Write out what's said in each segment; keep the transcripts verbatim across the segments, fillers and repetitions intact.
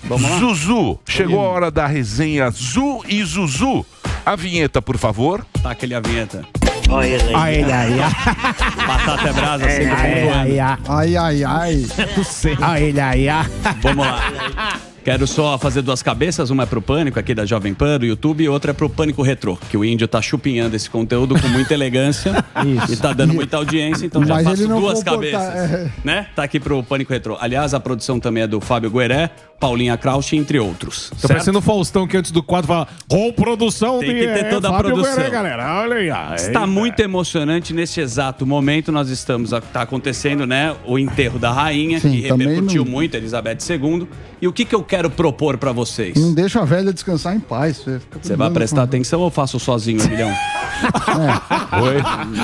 Vamos lá? Zuzu, chegou a hora da resenha Zu e Zuzu. A vinheta, por favor. Tá aquele a vinheta. Olha ele aí. Ai, ai, ai. Batata é brasa, sempre Ai, ai, ai. Ai, ai, ai. Ai, ai, ai. Vamos lá. Quero só fazer duas cabeças, uma é pro Pânico, aqui da Jovem Pan, do YouTube, e outra é pro Pânico Retrô, que o Índio tá chupinhando esse conteúdo com muita elegância e tá dando muita audiência, então já Mas faço ele não duas comporta- cabeças. é. Né? Tá aqui pro Pânico Retrô. Aliás, a produção também é do Fábio Gueré, Paulinha Krausch, entre outros. Tá certo? parecendo o Faustão que antes do quadro fala com produção Tem de que ter toda a Fábio produção. Gueré, galera. Olha aí. Ai, Está muito emocionante nesse exato momento. Nós estamos, está acontecendo, né, o enterro da rainha, Sim, que também repercutiu não- muito, Elizabeth segundo. E o que, que eu quero propor para vocês? Não deixa a velha descansar em paz. Você, fica Você vai brigando prestar com- atenção ou eu faço sozinho, Emilhão? Oi?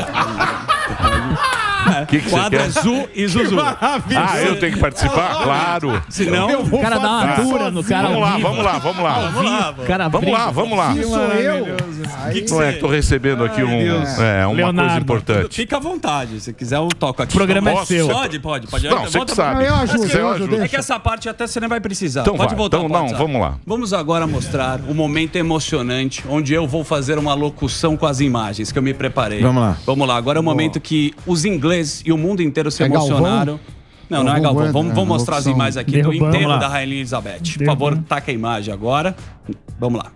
O que, que você Quadro quer? é Zu e Zuzu. Ah, eu tenho que participar? Claro. Senão, O cara dá uma dura no cara. Vamos ao lá, vivo. vamos lá, vamos lá. vamos lá. O cara Vamos lá, vamos lá. Isso sou eu. Aí, Não é que tô recebendo aqui um, é, uma Leonardo. coisa importante. Fica à vontade. Se quiser, eu toco aqui. O programa é Posso? seu. Pode, pode, pode. Não, você que Volta- sabe. Ah, eu ajudo, Você eu ajuda. ajudo. É que essa parte até você nem vai precisar. Então Pode vai. voltar Então pro não, WhatsApp. vamos lá. Vamos agora mostrar o momento emocionante onde eu vou fazer uma locução com as imagens que eu me preparei. Vamos lá. Vamos lá. Agora é o momento que os ingleses e o mundo inteiro se É Galvão? emocionaram. Não, não é Galvão Galvão. Bueno, Vamos, é, vamos mostrar as locução. imagens aqui Derrubando. do enterro Vamos lá. da Rainha Elizabeth. Por favor, taca a imagem agora. Vamos lá.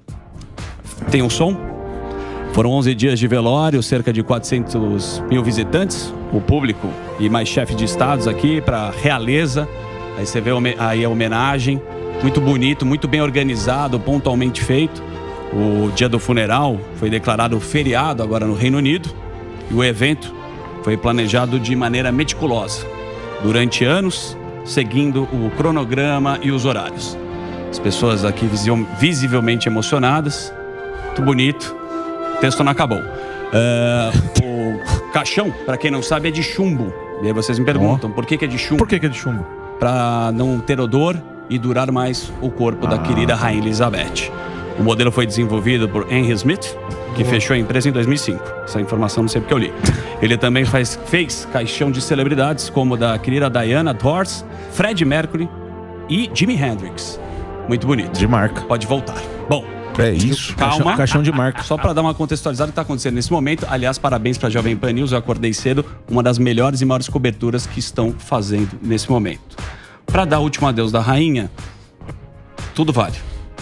Tem um som? Foram onze dias de velório, cerca de quatrocentos mil visitantes, o público e mais chefe de estados aqui para realeza. Aí você vê home- aí a homenagem, muito bonito, muito bem organizado, pontualmente feito. O dia do funeral foi declarado feriado agora no Reino Unido e o evento foi planejado de maneira meticulosa, durante anos, seguindo o cronograma e os horários. As pessoas aqui visi- visivelmente emocionadas, muito bonito. O texto não acabou. Ah, o caixão, para quem não sabe, é de chumbo. E aí vocês me perguntam, por que, que é de chumbo? Por que que é de chumbo? Para não ter odor e durar mais o corpo da querida Rainha Elizabeth. O modelo foi desenvolvido por Henry Smith, que fechou a empresa em dois mil e cinco. Essa informação não sei porque eu li. Ele também faz, fez caixão de celebridades, como o da querida Diana Dors, Freddie Mercury e Jimi Hendrix. Muito bonito. De marca. Pode voltar. Bom, É isso. calma. Caixão, caixão de marca. Só para dar uma contextualizada do que está acontecendo nesse momento. Aliás, parabéns para a Jovem Pan News. Eu acordei cedo. Uma das melhores e maiores coberturas que estão fazendo nesse momento. Para dar o último adeus da rainha, tudo vale.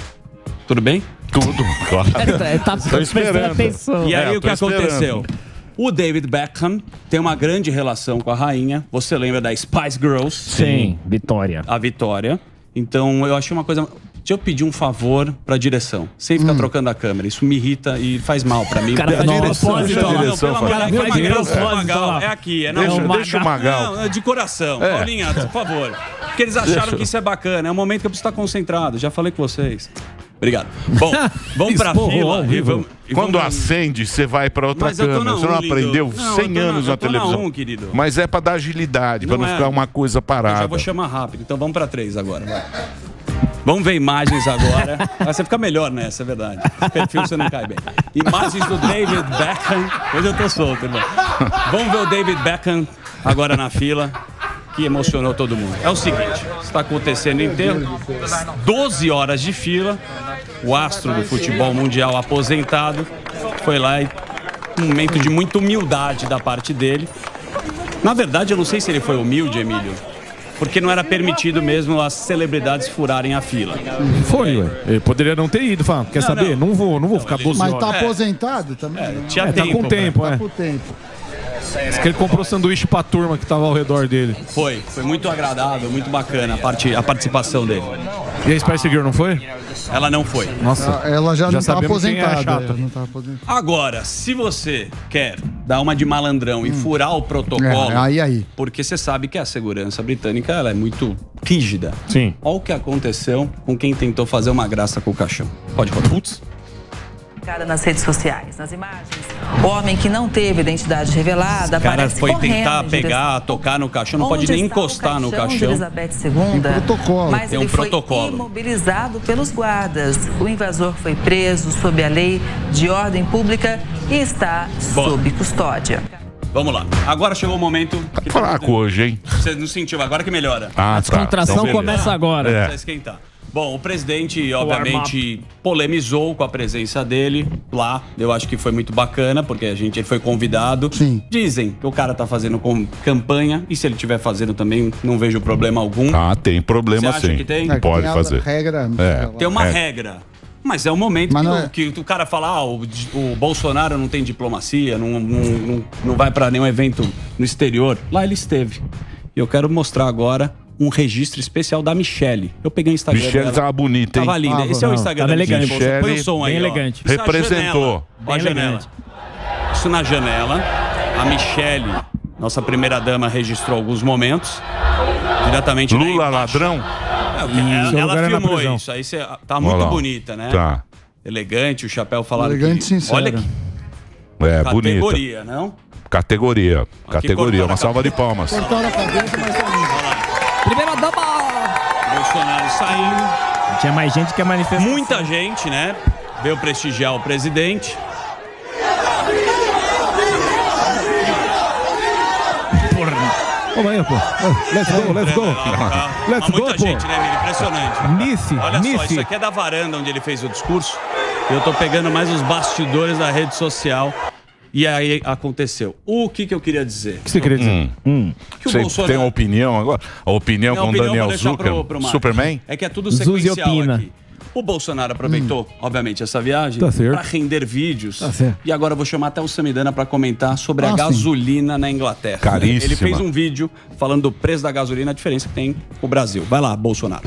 Tudo bem? Tudo, claro. É, tá prestando esperando. atenção. E aí É, eu o que tô esperando. aconteceu? O David Beckham tem uma grande relação com a rainha. Você lembra da Spice Girls? Sim, Vitória. A Vitória. Então eu achei uma coisa... Deixa eu pedir um favor pra direção. Sem ficar trocando a câmera. Isso me irrita e faz mal pra mim. O cara faz de Nossa, propósito, não, ó lá. não, direção pelo amor faz. de Deus, Faz de Magal, propósito, Magal, ó lá. é aqui, é, não, Deixa, Magal. deixa o Magal. Não, é de coração. É. Paulinha, por favor. Porque eles acharam Deixa. que isso é bacana. É um momento que eu preciso estar concentrado. Já falei com vocês. Obrigado. Bom, vamos pra Esporrou fila ao e vivo. vamos... e Quando vamos- acende, você vai pra outra Mas eu tô câmera. na Você não um, lindo. aprendeu Não, eu cem tô na- anos eu na tô na televisão. um, querido. Mas é pra dar agilidade, pra Não não é. ficar uma coisa Eu já parada. vou chamar rápido. Então vamos pra três agora. vai. Vamos ver imagens agora. Ah, você fica melhor nessa, é verdade. Perfil você não cai bem. Imagens do David Beckham. Hoje eu tô solto, irmão. Vamos ver o David Beckham agora na fila, que emocionou todo mundo. É o seguinte, está acontecendo inteiro. doze horas de fila. O astro do futebol mundial aposentado foi lá e um momento de muita humildade da parte dele. Na verdade, eu não sei se ele foi humilde, Emílio. Porque não era permitido mesmo as celebridades furarem a fila. Foi, ué. Ele poderia não ter ido. Falar, quer Não, saber? não. Não, vou, não vou ficar doze Mas horas. tá É. aposentado também? né? Tinha É, tá tempo. com tempo, Tá é. com tempo. Diz que ele comprou sanduíche pra turma que tava ao redor dele. Foi, foi muito agradável, muito bacana a, parte, a participação dele. E a Spice Girl não foi? Ela não foi. Nossa. Ela já, Já não tá sabemos quem é aposentada. chato. ela não tá aposentada. Agora, se você quer dar uma de malandrão e furar o protocolo, É, aí, aí. porque você sabe que a segurança britânica ela é muito rígida. Sim. Olha o que aconteceu com quem tentou fazer uma graça com o caixão. Pode rodar. Putz. Cara nas redes sociais, nas imagens. O homem que não teve identidade revelada O cara aparece foi correndo tentar em pegar, tocar no caixão, não pode Onde nem está o encostar no de caixão. Elizabeth segunda, Tem protocolo. mas Tem um ele foi protocolo. imobilizado pelos guardas. O invasor foi preso sob a lei de ordem pública e está Bom. sob custódia. Vamos lá. Agora chegou o momento... Tá fraco hoje, hein? Você não sentiu, agora que melhora. Ah, A tá. descontração Então, beleza. começa agora. É. Pra esquentar. Bom, o presidente, obviamente, polemizou com a presença dele lá. Eu acho que foi muito bacana, porque a gente ele foi convidado. Sim. Dizem que o cara tá fazendo com campanha, e se ele estiver fazendo também, não vejo problema algum. Ah, tem problema Você acha sim. que tem? É, que Pode tem a fazer. regra. É. Tem uma É. regra. Mas é o momento Mas que, não o, é- que o cara fala, ah, o, o Bolsonaro não tem diplomacia, não, não, não, não vai pra nenhum evento no exterior. Lá ele esteve. E eu quero mostrar agora um registro especial da Michelle. Eu peguei o Instagram Michelle dela. tava bonita, hein? Tava linda. Tava, Esse é o não, Instagram tava da Michelle. elegante. Bolsonaro. Põe o Michelle, som aí, bem ó. elegante. Isso na Representou. janela. Ó, a Bem janela. elegante. Isso na janela. A Michelle, nossa primeira-dama, registrou alguns momentos. Diretamente daí Lula embaixo. ladrão? É, o que- Seu ela lugar ela é na filmou prisão. isso. Aí você tá muito Olha lá. bonita, né? Tá. Elegante, o chapéu falando Elegante que... e sincero. Olha que É, bonita. categoria, não? Categoria. Categoria. cortaram Uma a salva de palmas. Cortaram a cabeça, mas tá lindo. Primeira dama! Bolsonaro saindo. Tinha mais gente que a manifestação. Muita gente, né? Veio prestigiar o presidente. Vamos aí, pô. Let's go, let's go. Let's Mas go, muita pô. gente, né, Miri? Impressionante. Nice, Olha só, Nice. isso aqui é da varanda onde ele fez o discurso. Eu tô pegando mais os bastidores da rede social. E aí aconteceu. O que que eu queria dizer? O que você queria dizer? Que o Você Bolsonaro... tem uma opinião agora? A opinião Minha com opinião Daniel vou deixar Zucker? pro- pro Marcos. Superman? É que é tudo Zuzi sequencial opina. aqui. O Bolsonaro aproveitou, obviamente, essa viagem Tá certo. para render vídeos. Tá certo. E agora eu vou chamar até o Samidana para comentar sobre a Ah, sim. gasolina na Inglaterra. Caríssima. Ele fez um vídeo falando do preço da gasolina, a diferença que tem com o Brasil. Vai lá, Bolsonaro.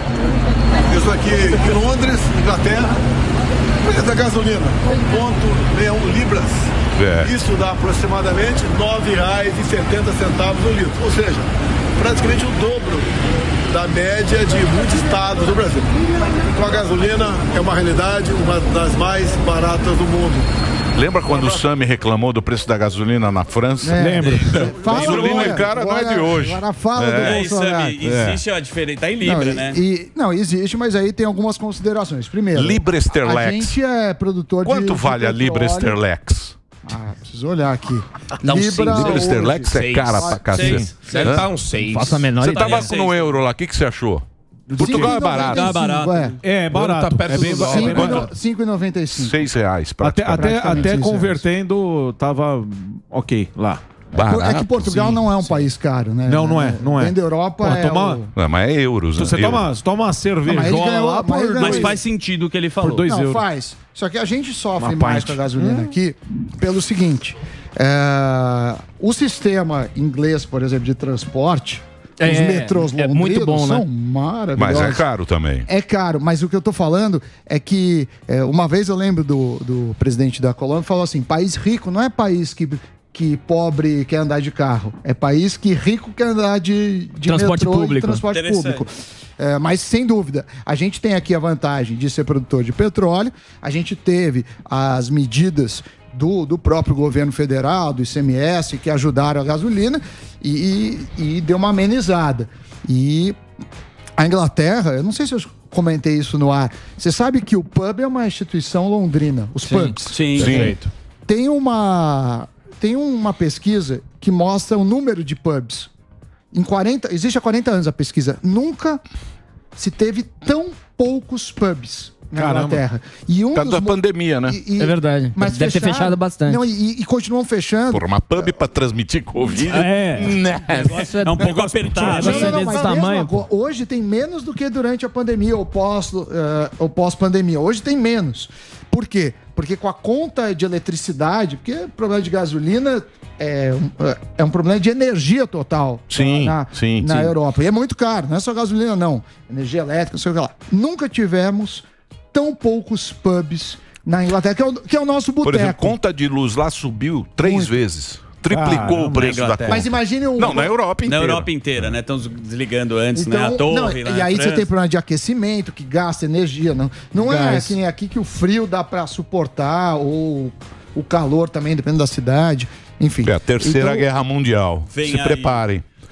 Eu estou aqui em Londres, Inglaterra. Preço da gasolina, um ponto sessenta e um libras. É. Isso dá aproximadamente nove reais e setenta centavos o litro. Ou seja, praticamente o dobro da média de muitos estados do Brasil. Então a gasolina é uma realidade, uma das mais baratas do mundo. Lembra quando o Sami reclamou do preço da gasolina na França? É. Lembro. Fala Gasolina agora, é cara, não é agora- de hoje. Agora fala É. do É, isso Bolsonaro. aí, existe a diferença. Tá em Libra, não, e- né? E, não, existe, mas aí tem algumas considerações. Primeiro, Libra a Sterlex. gente é produtor de Quanto vale a de Libra petróleo. Sterlex? Ah, preciso olhar aqui. Dá uns cinco. Libra hoje- Sterlex é Seis. cara pra cacete. Seis. Deve Hã? estar uns seis. Faço a menor Você ideia. tava seis. no euro lá, o que, que você achou? Portugal é barato. Tá barato. É. É, barato. Tá perto é bem, do dólar. é bem cinco e no- barato. cinco e noventa e cinco. Seis reais, Até, praticamente. até, praticamente até seis convertendo, tava ok lá. Barato, É que Portugal sim. não é um país caro, né? Não, não é, não é. Dentro da Europa Pô, é toma- o- Não, mas é euros, né? Você Euro. toma, você toma uma cervejola Não, mas ele ganhou- lá mas por ele ganhou Mas dois- faz sentido o que ele falou. Por dois Não, euros. faz. Só que a gente sofre Uma mais pint. com a gasolina aqui pelo seguinte. é, o sistema inglês, por exemplo, de transporte, É, os metrôs é londrinos muito bom, né? são maravilhosos. Mas é caro também. É caro, mas o que eu tô falando é que é, uma vez eu lembro do, do presidente da Colômbia falou assim: país rico não é país que, que pobre quer andar de carro, é país que rico quer andar de, de Transporte metrô público. e transporte Interessante. público. É, mas sem dúvida, a gente tem aqui a vantagem de ser produtor de petróleo, a gente teve as medidas do, do próprio governo federal, do I C M S, que ajudaram a gasolina e, e, e deu uma amenizada. E a Inglaterra, eu não sei se eu comentei isso no ar, você sabe que o pub é uma instituição londrina, os pubs. Sim, Sim. Tem uma, tem uma pesquisa que mostra o número de pubs. Em quarenta, existe há quarenta anos a pesquisa. Nunca se teve tão poucos pubs na Caramba. Inglaterra. E um Por causa dos da mo- pandemia, né? e- e- É verdade. mas Deve ter fecharam. fechado bastante. Não, e, e continuam fechando. Por uma pub pra transmitir Covid. É. Né? É um pouco apertado. Não, não, não, mas desse a tamanho, mesma co- hoje tem menos do que durante a pandemia ou pós, eh, ou pós-pandemia. Hoje tem menos. Por quê? Porque com a conta de eletricidade, porque o problema de gasolina é um, é um problema de energia total Sim, na, sim, na sim. Europa. E é muito caro, não é só gasolina, não. Energia elétrica, não sei o que lá. Nunca tivemos tão poucos pubs na Inglaterra, que é o, que é o nosso Por exemplo, boteco. conta de luz lá subiu três Muito. vezes. Triplicou Caramba, o preço na da Inglaterra. conta. Mas imagine um... Não, na Europa Na inteira. Europa inteira, né? Estão desligando antes, né? A Então, torre, não, né? e aí França. você tem problema de aquecimento, que gasta energia. Não, não é Gás. que nem aqui que o frio dá pra suportar, ou o calor também, dependendo da cidade. Enfim. É a terceira Então, guerra mundial. Vem Se aí. preparem.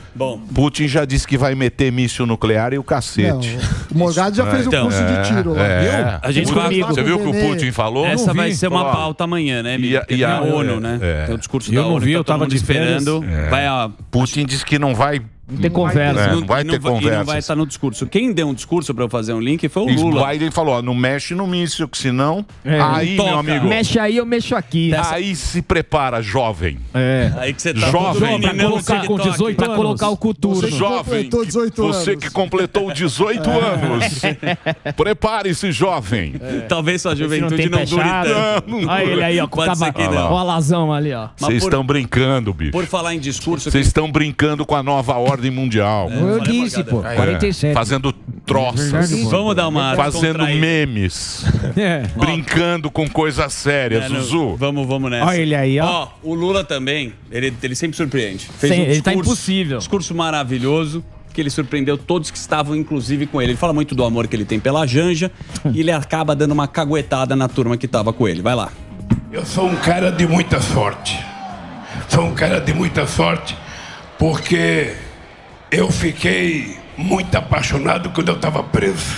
Bom. Putin já disse que vai meter míssil nuclear e o cacete. Não, o Morgado já fez o Então, curso de tiro lá. É. A gente Putin- vai- Você viu o que o Putin falou? Essa Não vai vi. ser uma Falou, ó, pauta amanhã, né, Emílio? E a- Porque e tem a- a ONU, né? é. Tem o discurso Eu da não ONU, vi, tá eu todo tava mundo de férias. esperando. É. Vai a... Putin disse que não vai... Não tem conversa. É, não vai ter e não conversa. vai estar no discurso. Quem deu um discurso para eu fazer um link foi o E Lula. o Biden falou, ó, não mexe no míssil, que senão... É, aí, toca. meu amigo... Mexe aí, eu mexo aqui. Aí se prepara, jovem. É. Aí que você tá Jovem. todo meninão Pra no colocar TikTok. com dezoito pra colocar o coturno. Você Jovem, completou dezoito você anos. que completou dezoito anos. Prepare-se, jovem. Talvez sua Esse juventude tem não, pé dure chato. tanto. Não, não Olha ele aí, ó. Com Pode ser cava- que não. Ó, o alazão ali, ó. Mas Vocês por- estão brincando, bicho. Por falar em discurso... Vocês estão brincando com a nova ordem mundial. Eu falei disse, Morgado. pô. É, quarenta e sete. fazendo troças. Vamos dar uma Fazendo descontraída. memes. É. Brincando com coisas sérias, É, não, Zuzu. Vamos, vamos nessa. Olha ele aí, ó. Ó, o Lula também, ele, ele sempre surpreende. Fez Sim, um ele tá discurso- impossível. Discurso maravilhoso, que ele surpreendeu todos que estavam, inclusive, com ele. Ele fala muito do amor que ele tem pela Janja e ele acaba dando uma caguetada na turma que tava com ele. Vai lá. Eu sou um cara de muita sorte. Sou um cara de muita sorte porque eu fiquei muito apaixonado quando eu estava preso.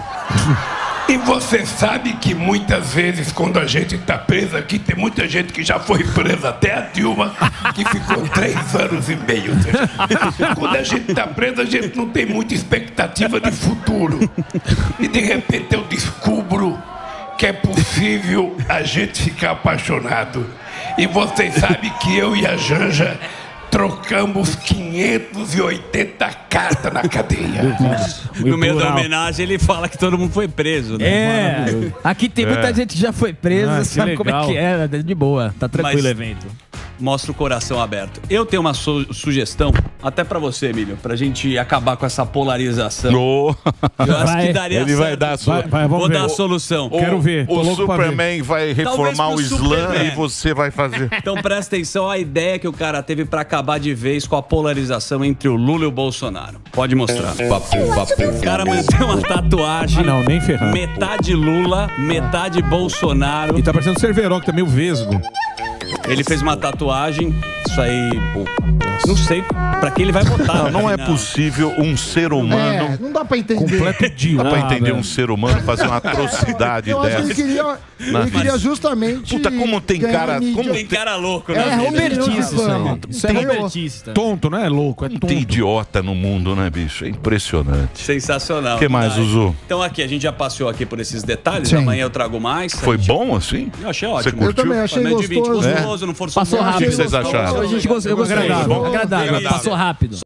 E você sabe que muitas vezes quando a gente está preso aqui, tem muita gente que já foi presa, até a Dilma, que ficou três anos e meio. Ou seja, quando a gente está preso, a gente não tem muita expectativa de futuro. E de repente eu descubro que é possível a gente ficar apaixonado. E vocês sabem que eu e a Janja trocamos quinhentas e oitenta cartas na cadeia. No meio da plural. homenagem, ele fala que todo mundo foi preso, né? É, aqui tem muita gente que já foi presa, Ah, que sabe como é legal. que é, de boa, tá tranquilo Mas- o evento. Mostra o coração aberto. Eu tenho uma su- sugestão, até pra você, Emílio, pra gente acabar com essa polarização. No... Eu acho Vai. que daria Ele certo. vai dar a sua... Vai, vai, vamos Vou ver. dar a solução. O- Quero ver, tô O louco pra ver. Superman vai reformar Talvez o pro Islã Superman. e você vai fazer... Então presta atenção à ideia que o cara teve pra acabar de vez com a polarização entre o Lula e o Bolsonaro. Pode mostrar. O cara mantém uma tatuagem. Ah, não, nem ferrando. Metade Lula, metade Bolsonaro. E tá parecendo Cerveró, que tá meio vesgo. Ele fez uma tatuagem. Isso aí, pô, não sei pra que ele vai botar. Não, não é Não. possível um ser humano... É, não dá pra entender. Completo Dá idiota. pra entender velho. um ser humano fazer uma atrocidade Eu acho que ele dessa. queria, ele queria justamente. Puta, como tem ganhar cara- mídia. como Tem cara louco, É, né? é Robertista isso aí. Isso é Robertista. tonto, não é louco? É tonto. Tem idiota no mundo, né, bicho? É impressionante. Sensacional. O que mais, Ai. Zuzu? Então aqui, a gente já passeou aqui por esses detalhes. Sim. Amanhã eu trago mais. Foi A gente- bom, assim? Eu achei Você ótimo. curtiu? Eu também achei Média de vinte, gostoso. gostoso, não forçou Passou muito. O que rápido. vocês acharam? A gente gostou, eu gostei. Agradável. Agradável. Passou rápido.